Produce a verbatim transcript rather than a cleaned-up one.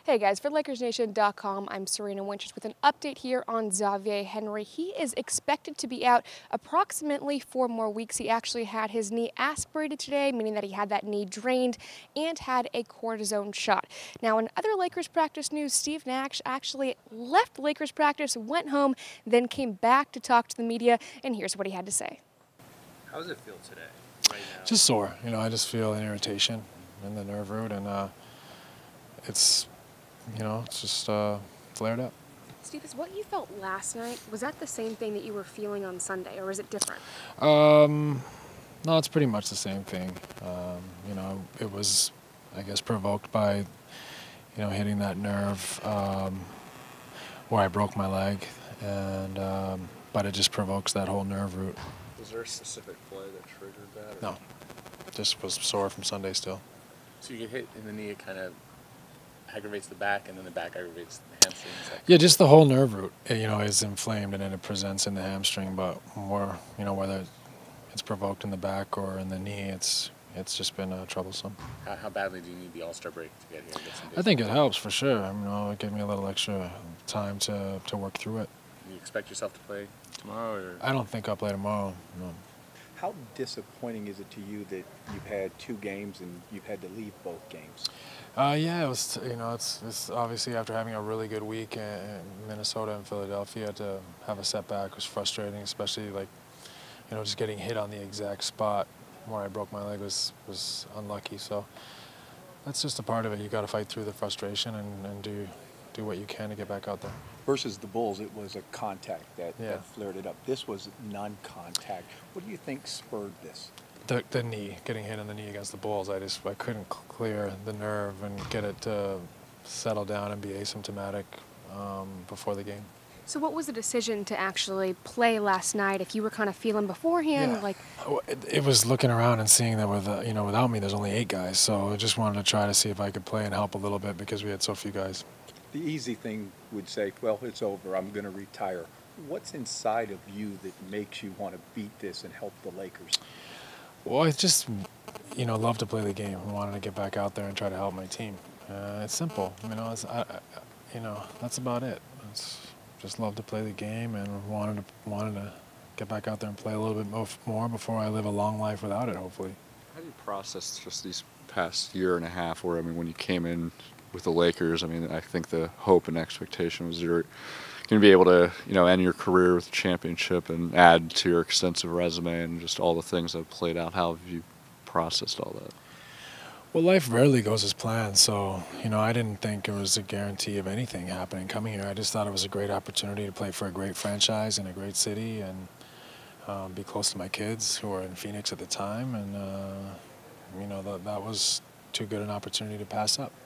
Hey guys, for Lakers Nation dot com, I'm Serena with an update here on Xavier Henry. He is expected to be out approximately four more weeks. He actually had his knee aspirated today, meaning that he had that knee drained and had a cortisone shot. Now, in other Lakers practice news, Steve Nash actually left Lakers practice, went home, then came back to talk to the media, and here's what he had to say. How does it feel today, right now? Just sore. You know, I just feel an irritation in the nerve root, and uh, it's, you know, it's just uh, flared up. Steve, is what you felt last night, was that the same thing that you were feeling on Sunday, or is it different? Um, no, it's pretty much the same thing. Um, you know, it was, I guess, provoked by, you know, hitting that nerve um, where I broke my leg, and um, but it just provokes that whole nerve root. Was there a specific play that triggered that? No, just was sore from Sunday still. So you get hit in the knee, it kind of aggravates the back, and then the back aggravates the hamstrings. Yeah, just the whole nerve root, you know, is inflamed, and then it presents in the hamstring. But more, you know, whether it's provoked in the back or in the knee, it's it's just been uh, troublesome. How, how badly do you need the All-Star break to get here and get some days? I think it helps for sure. I mean, you know, it gave me a little extra time to to work through it. Do you expect yourself to play tomorrow? Or? I don't think I'll play tomorrow. No. How disappointing is it to you that you've had two games and you've had to leave both games? Uh, yeah, it was. You know, it's, it's obviously after having a really good week in Minnesota and Philadelphia, to have a setback was frustrating, especially like, you know, just getting hit on the exact spot where I broke my leg was was unlucky. So that's just a part of it. You got to fight through the frustration and, and do do what you can to get back out there. Versus the Bulls, it was a contact that, Yeah. that flared it up. This was non-contact. What do you think spurred this? The, the knee, getting hit on the knee against the Bulls, I just I couldn't clear the nerve and get it to settle down and be asymptomatic um, before the game. So what was the decision to actually play last night? If you were kind of feeling beforehand, Yeah. like Oh, It, it was looking around and seeing that with uh, you know without me, there's only eight guys. So I just wanted to try to see if I could play and help a little bit because we had so few guys. The easy thing would say, well, it's over, I'm going to retire. What's inside of you that makes you want to beat this and help the Lakers? Well, I just, you know, love to play the game. I wanted to get back out there and try to help my team. Uh, it's simple, you know. It's, I, I, you know, that's about it. It's just love to play the game and wanted to wanted to get back out there and play a little bit more before I live a long life without it. Hopefully. How do you process just these past year and a half? Where I mean, when you came in with the Lakers, I mean, I think the hope and expectation was you're going to be able to, you know, end your career with a championship and add to your extensive resume and just all the things that have played out. How have you processed all that? Well, life rarely goes as planned, so, you know, I didn't think it was a guarantee of anything happening coming here. I just thought it was a great opportunity to play for a great franchise in a great city and um, be close to my kids who were in Phoenix at the time, and, uh, you know, that, that was too good an opportunity to pass up.